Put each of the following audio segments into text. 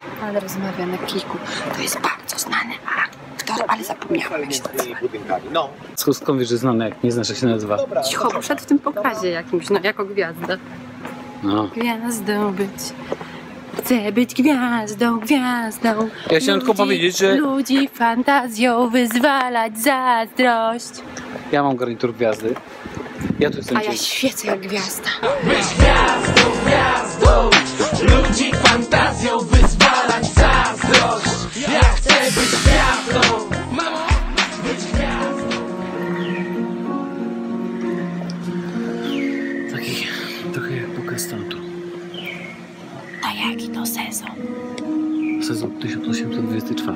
Ale rozmawia na Kiku. To jest bardzo znany aktor, ale zapomniałam jak się nazywa. No. Skąd wiesz, że znany, jak nie znasz, jak się nazywa? Cicho, poszedł w tym pokazie jakimś, no jako gwiazda. No. Gwiazdą być. Chcę być gwiazdą, gwiazdą. Ja chciałem tylko powiedzieć, że... Ludzi fantazją wyzwalać zazdrość. Ja mam garnitur gwiazdy. Ja tu jestem A ja świecę jak gwiazda. Być gwiazdą, gwiazdą. Ludzi fantazją wyzwalać zazdrość. Ja chcę być gwiazdą. Mamo, być gwiazdą. Taki trochę jak pokaz teatru. A jaki to sezon? Sezon 1824.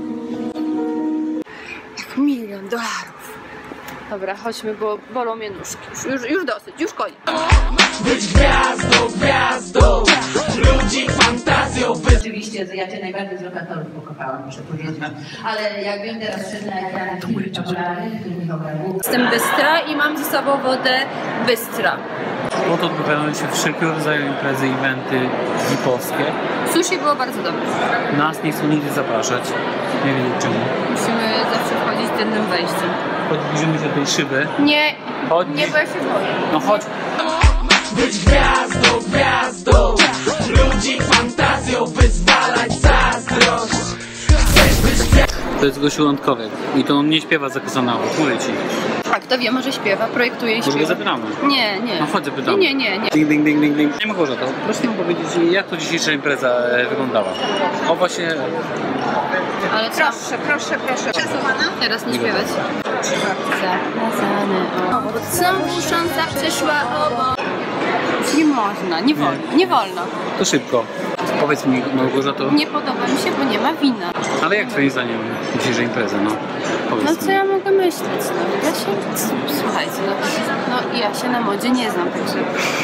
Jak $1 000 000. Dobra, chodźmy, bo bolą mnie nóżki. Już dosyć, już koniec. Być gwiazdą, gwiazdą. Ludzi fantazją wyzwalać. Oczywiście, ja cię najbardziej z lokatorów pokochałam, muszę powiedzieć. Ale jak wiem teraz szedł na ekrany filmy popularny, który Michał Garbuch. Jestem bystra i mam ze sobą wodę bystra. Bo to odbywają się wszelkiego rodzaju imprezy, eventy hipowskie. Sushi było bardzo dobre. Nas nie chcą nigdy zapraszać. Nie wiem czemu. Musimy zawsze wchodzić tylnym wejściem. Podbliżymy się do tej szyby. Nie, Chodź. nie, bo ja się boję. No chodź. Być gwiazdą, gwiazdą. Ludzi fantazją wyzwalać zazdrość. Chcę być gwiazdą. To jest Gosiu Łądkowiak. I to on nie śpiewa za kanałów, mówię ci. A kto wie, może śpiewa, projektuje i Może go śpiewa. zapytamy. Nie. No chodź, zapytamy. Nie. Ding, ding, ding, ding, ding. Nie mogę to. Proszę mi powiedzieć, jak to dzisiejsza impreza wyglądała. O właśnie... Ale proszę. Przesuwana? Teraz nie śpiewać. Zaplazane obok, całusząca przeszła obok. Nie można, nie wolno. To szybko. Powiedz mi, Małgorzato. Nie podoba mi się, bo nie ma wina. Ale jak twoim zdaniem dzisiejsza impreza, no? Powiedz No co ja mogę myśleć, no? Ja się... Słuchajcie, no ja się na modzie nie znam, także...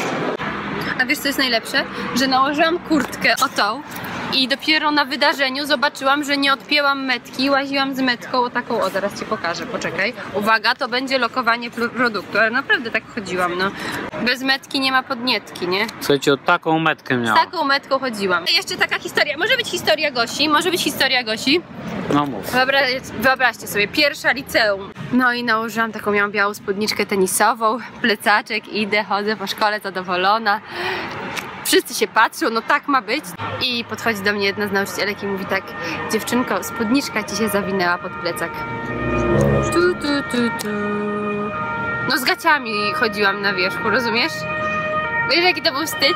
A wiesz co jest najlepsze? Że nałożyłam kurtkę o tą i dopiero na wydarzeniu zobaczyłam, że nie odpięłam metki, łaziłam z metką o taką, o zaraz ci pokażę, poczekaj. Uwaga, to będzie lokowanie produktu, ale naprawdę tak chodziłam, no. Bez metki nie ma podnietki, nie? Słuchajcie, o taką metkę Z miała. taką metką chodziłam. Jeszcze taka historia, może być historia Gosi. No mów. Wyobraźcie sobie, pierwsza liceum. No i nałożyłam taką, miałam białą spódniczkę tenisową, plecaczek, idę, chodzę po szkole zadowolona. Wszyscy się patrzą, no tak ma być. I podchodzi do mnie jedna z nauczycielek i mówi tak: dziewczynko, spódniczka ci się zawinęła pod plecak. Tu. No z gaciami chodziłam na wierzchu, rozumiesz? Wiesz jaki to był wstyd?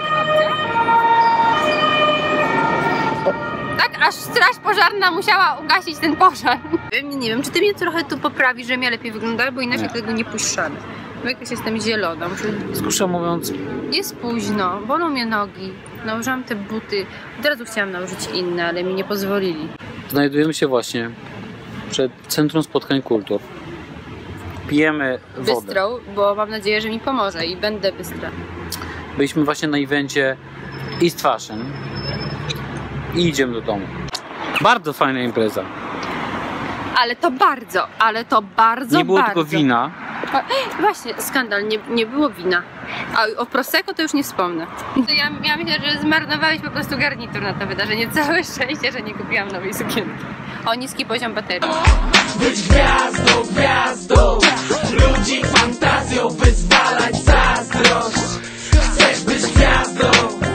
Tak, aż straż pożarna musiała ugasić ten pożar. Nie wiem, czy ty mnie trochę tu poprawisz, że mnie lepiej wygląda, bo inaczej tego nie puszczamy. Bo jakoś jestem zielona. Z grubsza mówiąc... Jest późno, bolą mnie nogi. Nałożyłam te buty. Od razu chciałam nałożyć inne, ale mi nie pozwolili. Znajdujemy się właśnie przed Centrum Spotkań Kultur. Pijemy wodę. Bystrą, bo mam nadzieję, że mi pomoże i będę bystra. Byliśmy właśnie na evencie East Fashion i idziemy do domu. Bardzo fajna impreza. Ale to bardzo. Nie było tylko wina. Właśnie, skandal, nie było wina. A o Prosecco to już nie wspomnę. Ja myślę, że zmarnowałeś po prostu garnitur na to wydarzenie. Całe szczęście, że nie kupiłam nowej sukienki. O niski poziom baterii. Być gwiazdą, gwiazdą. Ludzi fantazją wyzwalać zazdrość. Chcesz być gwiazdą.